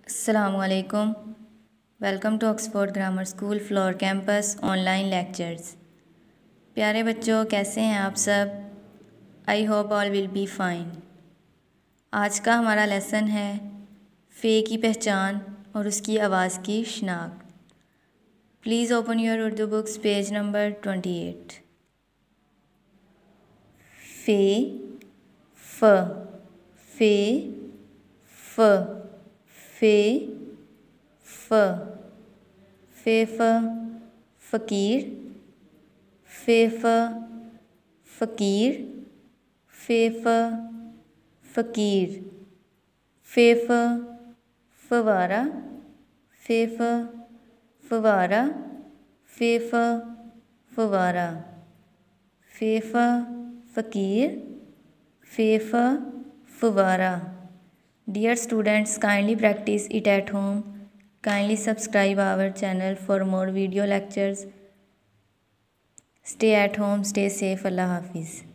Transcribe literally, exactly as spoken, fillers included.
Assalamualaikum. Welcome to Oxford grammar school floor campus online lectures. प्यारे बच्चों, कैसे हैं आप सब? I hope all will be fine. आज का हमारा लेसन है फ़े की पहचान और उसकी आवाज़ की शनाख्त। Please open your Urdu books, page number twenty eight. फ़े फ फ़े फ फ़े फ फ़े फ फ़कीर फ़े फ फ़कीर फ़े फ फ़कीर फ़े फ फ़वारा फ़े फ फ़वारा फ़े फ फ़वारा फ़े फ फ़कीर फ़े फ फ़वारा। Dear students, kindly practice it at home. Kindly subscribe our channel for more video lectures. Stay at home, stay safe. Allah Hafiz.